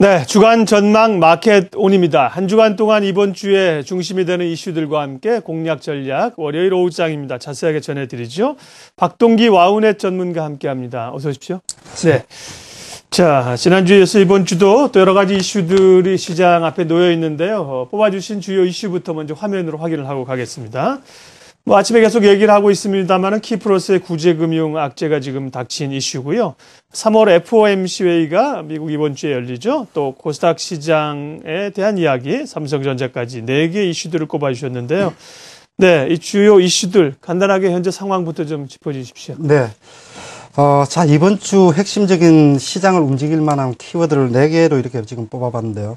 네, 주간 전망 마켓온입니다. 한 주간 동안 이번 주에 중심이 되는 이슈들과 함께 공략 전략 월요일 오후장입니다. 자세하게 전해드리죠. 박동기 와우넷 전문가 함께합니다. 어서 오십시오. 네. 자, 지난주에 이어서 이번 주도 또 여러 가지 이슈들이 시장 앞에 놓여 있는데요. 뽑아주신 주요 이슈부터 먼저 화면으로 확인을 하고 가겠습니다. 아침에 계속 얘기를 하고 있습니다만은 키프로스의 구제금융 악재가 지금 닥친 이슈고요. 3월 FOMC 회의가 미국 이번 주에 열리죠. 또 코스닥 시장에 대한 이야기, 삼성전자까지 4개 이슈들을 꼽아주셨는데요. 네, 이 주요 이슈들 간단하게 현재 상황부터 좀 짚어주십시오. 네. 자, 이번 주 핵심적인 시장을 움직일 만한 키워드를 4개로 이렇게 지금 뽑아봤는데요.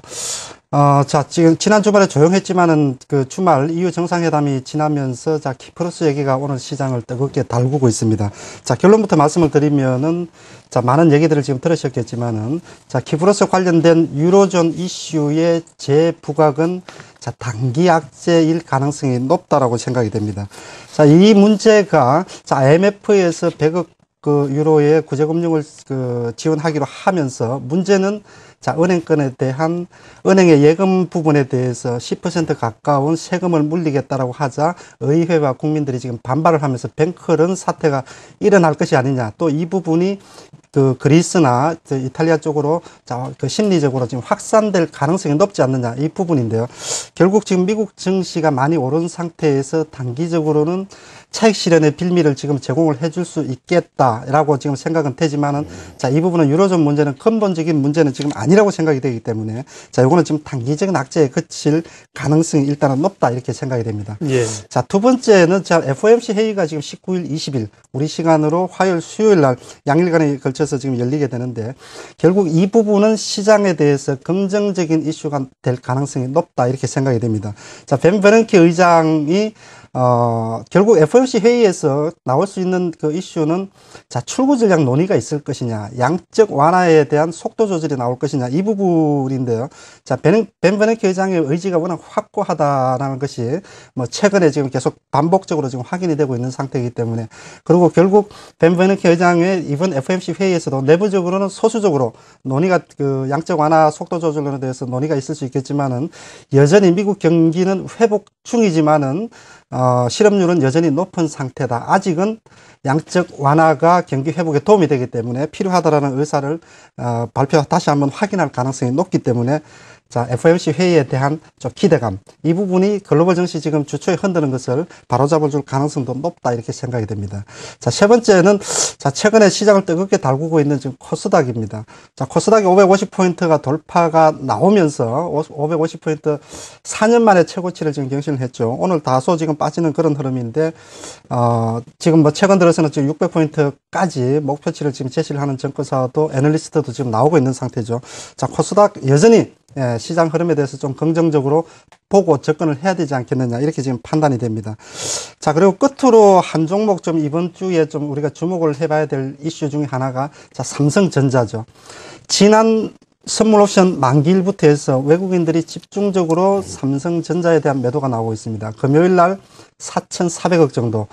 자, 지난 주말에 조용했지만은 그 주말 EU 정상회담이 지나면서 자, 키프로스 얘기가 오늘 시장을 뜨겁게 달구고 있습니다. 자, 결론부터 말씀을 드리면은 자, 많은 얘기들을 지금 들으셨겠지만은 자, 키프로스 관련된 유로존 이슈의 재부각은 자, 단기 악재일 가능성이 높다라고 생각이 됩니다. 자, 이 문제가 자, IMF에서 100억 유로의 구제금융을 지원하기로 하면서 문제는 자, 은행권에 대한 은행의 예금 부분에 대해서 10% 가까운 세금을 물리겠다라고 하자 의회와 국민들이 지금 반발을 하면서 뱅크런 사태가 일어날 것이 아니냐. 또 이 부분이 그리스나 이탈리아 쪽으로 자, 심리적으로 지금 확산될 가능성이 높지 않느냐. 이 부분인데요. 결국 지금 미국 증시가 많이 오른 상태에서 단기적으로는 차익 실현의 빌미를 지금 제공을 해줄 수 있겠다라고 지금 생각은 되지만은 자, 이 부분은 유로존 문제는 근본적인 문제는 지금 아니라고 생각이 되기 때문에 자, 요거는 지금 단기적인 악재에 그칠 가능성이 일단은 높다 이렇게 생각이 됩니다. 예. 자, 두 번째는 자, FOMC 회의가 지금 19일, 20일 우리 시간으로 화요일, 수요일 날 양일간에 걸쳐서 지금 열리게 되는데 결국 이 부분은 시장에 대해서 긍정적인 이슈가 될 가능성이 높다 이렇게 생각이 됩니다. 자, 벤 베르낭키 의장이 결국 FOMC 회의에서 나올 수 있는 그 이슈는 자, 출구 전략 논의가 있을 것이냐, 양적 완화에 대한 속도 조절이 나올 것이냐, 이 부분인데요. 자, 벤 베르낭키 의장의 의지가 워낙 확고하다라는 것이 뭐 최근에 지금 계속 반복적으로 지금 확인이 되고 있는 상태이기 때문에 그리고 결국 벤 베르낭키 의장의 이번 FOMC 회의에서도 내부적으로는 소수적으로 논의가 그 양적 완화 속도 조절에 대해서 논의가 있을 수 있겠지만은 여전히 미국 경기는 회복 중이지만은 실업률은 여전히 높은 상태다. 아직은 양적 완화가 경기 회복에 도움이 되기 때문에 필요하다라는 의사를 다시 한번 확인할 가능성이 높기 때문에 자, FOMC 회의에 대한 좀 기대감. 이 부분이 글로벌 증시 지금 주초에 흔드는 것을 바로잡을 줄 가능성도 높다 이렇게 생각이 됩니다. 자, 세 번째는 자, 최근에 시장을 뜨겁게 달구고 있는 지금 코스닥입니다. 자, 코스닥이 550포인트가 돌파가 나오면서 550포인트 4년 만에 최고치를 지금 경신을 했죠. 오늘 다소 지금 빠지는 그런 흐름인데 지금 뭐 최근 들어서는 지금 600포인트까지 목표치를 지금 제시를 하는 증권사도 애널리스트도 지금 나오고 있는 상태죠. 자, 코스닥 여전히 시장 흐름에 대해서 좀 긍정적으로 보고 접근을 해야 되지 않겠느냐 이렇게 지금 판단이 됩니다. 자, 그리고 끝으로 한 종목 좀 이번 주에 좀 우리가 주목을 해봐야 될 이슈 중에 하나가 자, 삼성전자죠. 지난 선물 옵션 만기일부터 해서 외국인들이 집중적으로 삼성전자에 대한 매도가 나오고 있습니다. 금요일 날 4,400억 정도.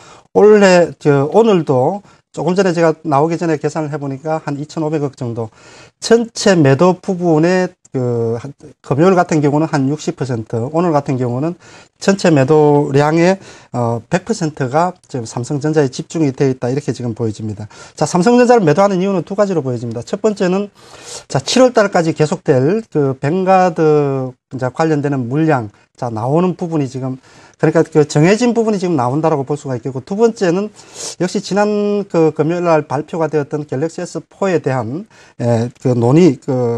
오늘도 조금 전에 제가 나오기 전에 계산을 해보니까 한 2,500억 정도. 전체 매도 부분에 금요일 같은 경우는 한 60%, 오늘 같은 경우는 전체 매도량의 100%가 지금 삼성전자에 집중이 되어 있다 이렇게 지금 보여집니다. 자, 삼성전자를 매도하는 이유는 두 가지로 보여집니다. 첫 번째는 자, 7월 달까지 계속될 그 뱅가드 관련되는 물량 자, 나오는 부분이 지금 그러니까 그 정해진 부분이 지금 나온다라고 볼 수가 있겠고 두 번째는 역시 지난 그 금요일 날 발표가 되었던 갤럭시 S4에 대한 그 논의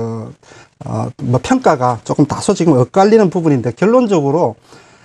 뭐 평가가 조금 다소 지금 엇갈리는 부분인데 결론적으로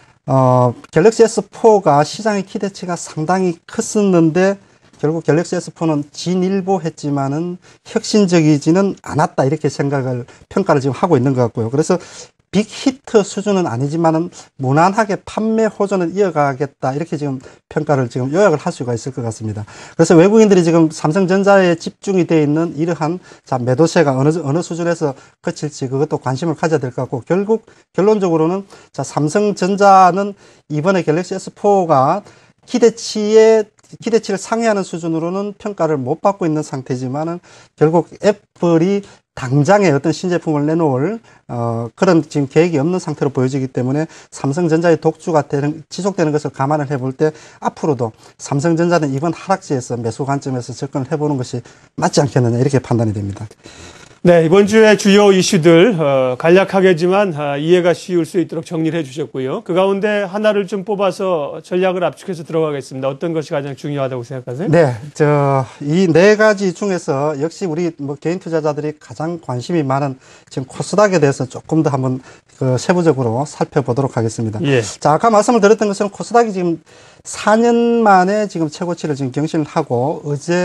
갤럭시 S4가 시장의 기대치가 상당히 컸었는데 결국 갤럭시 S4는 진일보했지만은 혁신적이지는 않았다 이렇게 평가를 지금 하고 있는 것 같고요. 그래서 빅히트 수준은 아니지만은 무난하게 판매 호전을 이어가겠다 이렇게 지금 평가를 지금 요약을 할 수가 있을 것 같습니다. 그래서 외국인들이 지금 삼성전자에 집중이 되어 있는 이러한 자, 매도세가 어느 수준에서 그칠지 그것도 관심을 가져야 될 것 같고 결국 결론적으로는 자, 삼성전자는 이번에 갤럭시 S4가 기대치에 기대치를 상회하는 수준으로는 평가를 못 받고 있는 상태지만은 결국 애플이 당장에 어떤 신제품을 내놓을 그런 지금 계획이 없는 상태로 보여지기 때문에 삼성전자의 독주가 지속되는 것을 감안을 해볼 때 앞으로도 삼성전자는 이번 하락지에서 매수 관점에서 접근을 해보는 것이 맞지 않겠느냐 이렇게 판단이 됩니다. 네, 이번 주에 주요 이슈들 간략하게지만 이해가 쉬울 수 있도록 정리를 해주셨고요. 그 가운데 하나를 좀 뽑아서 전략을 압축해서 들어가겠습니다. 어떤 것이 가장 중요하다고 생각하세요? 네, 이 네 가지 중에서 역시 우리 개인 투자자들이 가장 관심이 많은 지금 코스닥에 대해서 조금 더 한번 세부적으로 살펴보도록 하겠습니다. 예. 자, 아까 말씀을 드렸던 것처럼 코스닥이 지금 4년 만에 지금 최고치를 지금 경신을 하고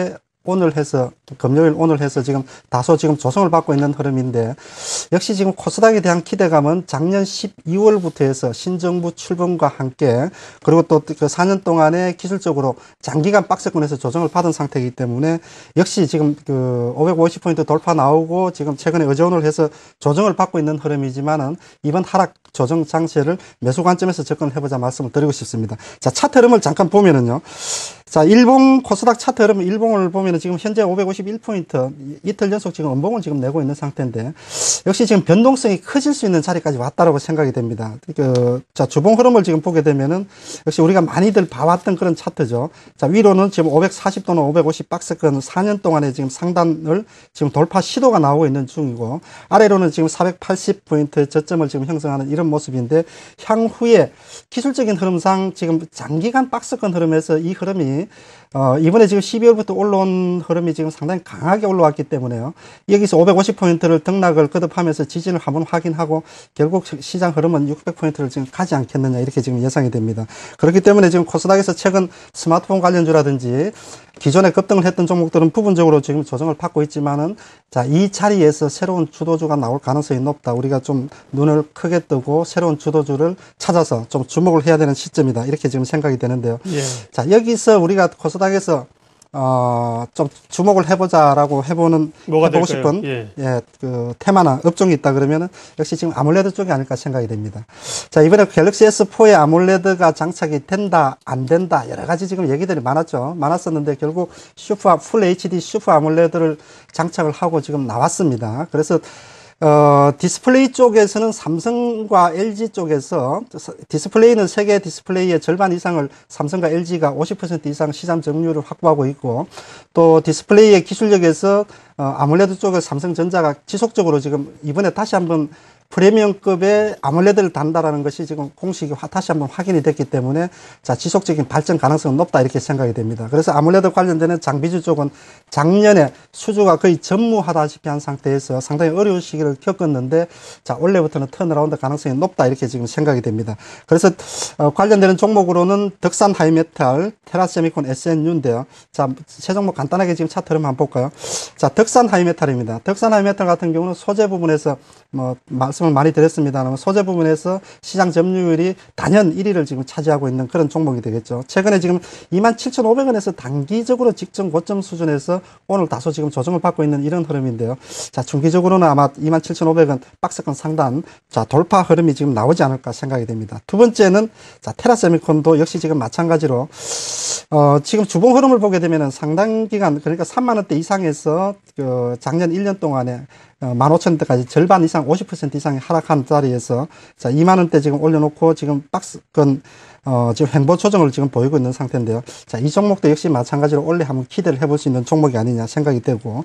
금요일 오늘 해서 지금 다소 지금 조정을 받고 있는 흐름인데 역시 지금 코스닥에 대한 기대감은 작년 12월부터 해서 신정부 출범과 함께 그리고 또 그 4년 동안에 기술적으로 장기간 박스권에서 조정을 받은 상태이기 때문에 역시 지금 550포인트 돌파 나오고 지금 최근에 어제오늘 해서 조정을 받고 있는 흐름이지만은 이번 하락 조정 장세를 매수 관점에서 접근을 해보자 말씀을 드리고 싶습니다. 자, 차트 흐름을 잠깐 보면은요. 자, 일봉 코스닥 차트 흐름 일봉을 보면은 지금 현재 551포인트 이틀 연속 지금 음봉을 지금 내고 있는 상태인데 역시 지금 변동성이 커질 수 있는 자리까지 왔다라고 생각이 됩니다. 자, 주봉 흐름을 지금 보게 되면은 역시 우리가 많이들 봐왔던 그런 차트죠. 자, 위로는 지금 540 또는 550 박스권 4년 동안에 지금 상단을 지금 돌파 시도가 나오고 있는 중이고 아래로는 지금 480포인트 저점을 지금 형성하는 이런 모습인데 향후에 기술적인 흐름상 지금 장기간 박스권 흐름에서 이 흐름이 이번에 지금 12월부터 올라온 흐름이 지금 상당히 강하게 올라왔기 때문에요. 여기서 550포인트를 등락을 거듭하면서 지지를 한번 확인하고 결국 시장 흐름은 600포인트를 지금 가지 않겠느냐 이렇게 지금 예상이 됩니다. 그렇기 때문에 지금 코스닥에서 최근 스마트폰 관련주라든지 기존에 급등을 했던 종목들은 부분적으로 지금 조정을 받고 있지만은 자, 이 자리에서 새로운 주도주가 나올 가능성이 높다. 우리가 좀 눈을 크게 뜨고 새로운 주도주를 찾아서 좀 주목을 해야 되는 시점이다. 이렇게 지금 생각이 되는데요. 예. 자, 여기서 우리가 코스닥에서 좀 주목을 해보자라고 해보고 싶은 테마나 업종이 있다 그러면은 역시 지금 아몰레드 쪽이 아닐까 생각이 됩니다. 자, 이번에 갤럭시 S4에 아몰레드가 장착이 된다, 안 된다 여러 가지 지금 얘기들이 많았었는데 결국 풀 HD 슈퍼 아몰레드를 장착을 하고 지금 나왔습니다. 그래서 디스플레이 쪽에서는 삼성과 LG 쪽에서 디스플레이는 세계 디스플레이의 절반 이상을 삼성과 LG가 50% 이상 시장 점유율을 확보하고 있고 또 디스플레이의 기술력에서 아몰레드 쪽에 삼성전자가 지속적으로 지금 이번에 다시 한번 프리미엄급의 아몰레드를 단다라는 것이 지금 공식이 다시 한번 확인이 됐기 때문에 자, 지속적인 발전 가능성은 높다 이렇게 생각이 됩니다. 그래서 아몰레드 관련되는 장비주 쪽은 작년에 수주가 거의 전무하다시피 한 상태에서 상당히 어려운 시기를 겪었는데 자, 올해부터는 턴어라운드 가능성이 높다 이렇게 지금 생각이 됩니다. 그래서 관련되는 종목으로는 덕산 하이메탈, 테라세미콘, SNU인데요. 자, 세 종목 간단하게 지금 차트 한번 볼까요? 자, 덕산 하이메탈입니다. 덕산 하이메탈 같은 경우는 소재 부분에서 말씀을 많이 드렸습니다만 소재 부분에서 시장 점유율이 단연 1위를 지금 차지하고 있는 그런 종목이 되겠죠. 최근에 지금 27,500원에서 단기적으로 직전 고점 수준에서 오늘 다소 지금 조정을 받고 있는 이런 흐름인데요. 자, 중기적으로는 아마 27,500원 박스권 상단 자, 돌파 흐름이 지금 나오지 않을까 생각이 됩니다. 두 번째는 자, 테라세미콘도 역시 지금 마찬가지로 지금 주봉 흐름을 보게 되면은 상당 기간 그러니까 3만 원대 이상에서 작년 1년 동안에 15,000원대까지 절반 이상 50% 이상이 하락한 자리에서 자, 2만 원대 지금 올려놓고 지금 박스권 지금 횡보 조정을 지금 보이고 있는 상태인데요. 자, 이 종목도 역시 마찬가지로 올해 한번 기대를 해볼 수 있는 종목이 아니냐 생각이 되고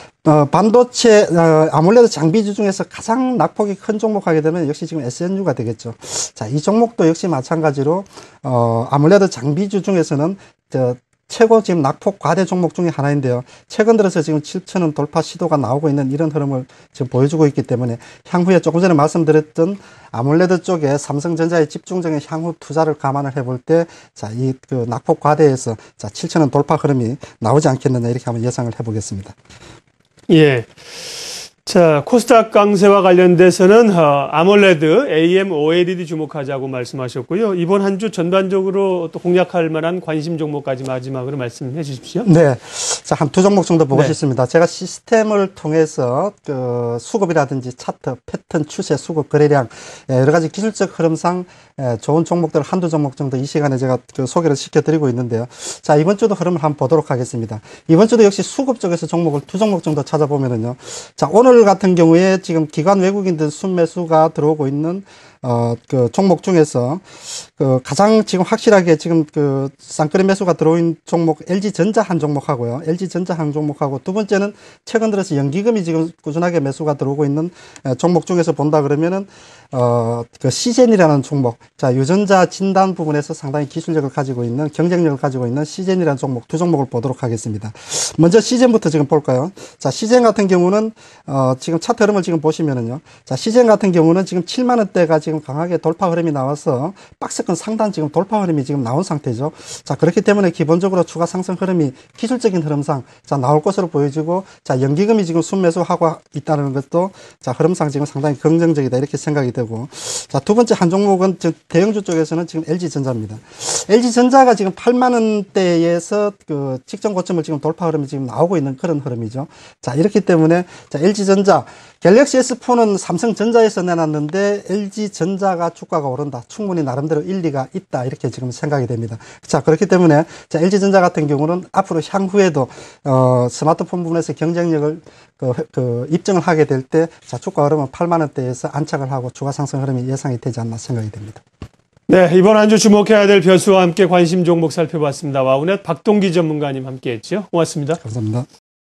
반도체 아몰레드 장비주 중에서 가장 낙폭이 큰 종목 하게 되면 역시 지금 SNU가 되겠죠. 자, 이 종목도 역시 마찬가지로 아몰레드 장비주 중에서는 최고 지금 낙폭 과대 종목 중에 하나인데요. 최근 들어서 지금 7,000원 돌파 시도가 나오고 있는 이런 흐름을 지금 보여주고 있기 때문에 향후에 조금 전에 말씀드렸던 아몰레드 쪽에 삼성전자의 집중적인 향후 투자를 감안을 해볼 때 자, 이 낙폭 과대에서 자, 7,000원 돌파 흐름이 나오지 않겠느냐 이렇게 한번 예상을 해보겠습니다. 예. 자, 코스닥 강세와 관련돼서는 아몰레드, AM, OLED 주목하자고 말씀하셨고요. 이번 한 주 전반적으로 또 공략할 만한 관심 종목까지 마지막으로 말씀해 주십시오. 네. 자, 한 두 종목 정도 보고 네. 싶습니다. 제가 시스템을 통해서 수급이라든지 차트, 패턴, 추세, 수급, 거래량 여러 가지 기술적 흐름상 좋은 종목들 한두 종목 정도 이 시간에 제가 소개를 시켜드리고 있는데요. 자, 이번 주도 흐름을 한번 보도록 하겠습니다. 이번 주도 역시 수급 쪽에서 종목을 두 종목 정도 찾아보면은요. 자, 오늘 같은 경우에 지금 기관 외국인들 순매수가 들어오고 있는 종목 중에서, 가장 지금 확실하게 지금 쌍끌이 매수가 들어온 종목, LG전자 한 종목하고요. LG전자 한 종목하고, 두 번째는 최근 들어서 연기금이 지금 꾸준하게 매수가 들어오고 있는 종목 중에서 본다 그러면은, 시젠이라는 종목. 자, 유전자 진단 부분에서 상당히 기술력을 가지고 있는, 경쟁력을 가지고 있는 시젠이라는 종목, 두 종목을 보도록 하겠습니다. 먼저 시젠부터 지금 볼까요? 자, 시젠 같은 경우는, 지금 차트 흐름을 지금 보시면은요. 자, 시젠 같은 경우는 지금 7만원대가 지금 강하게 돌파 흐름이 나와서 박스권 상단 지금 돌파 흐름이 지금 나온 상태죠. 자, 그렇기 때문에 기본적으로 추가 상승 흐름이 기술적인 흐름상 자, 나올 것으로 보여지고, 자, 연기금이 지금 순매수하고 있다는 것도 자, 흐름상 지금 상당히 긍정적이다 이렇게 생각이 되고, 자, 두 번째 한 종목은 대형주 쪽에서는 지금 LG전자입니다. LG전자가 지금 8만원대에서 직전 고점을 지금 돌파 흐름이 지금 나오고 있는 그런 흐름이죠. 자, 이렇기 때문에 자, LG전자 갤럭시 S4는 삼성전자에서 내놨는데 LG전자가 주가가 오른다. 충분히 나름대로 일리가 있다. 이렇게 지금 생각이 됩니다. 자, 그렇기 때문에 자, LG전자 같은 경우는 앞으로 향후에도 스마트폰 부분에서 경쟁력을 입증을 하게 될 때 자, 주가 흐름은 8만원대에서 안착을 하고 추가 상승 흐름이 예상이 되지 않나 생각이 됩니다. 네, 이번 한 주 주목해야 될 변수와 함께 관심 종목 살펴봤습니다. 와우넷 박동기 전문가님 함께했죠. 고맙습니다. 감사합니다.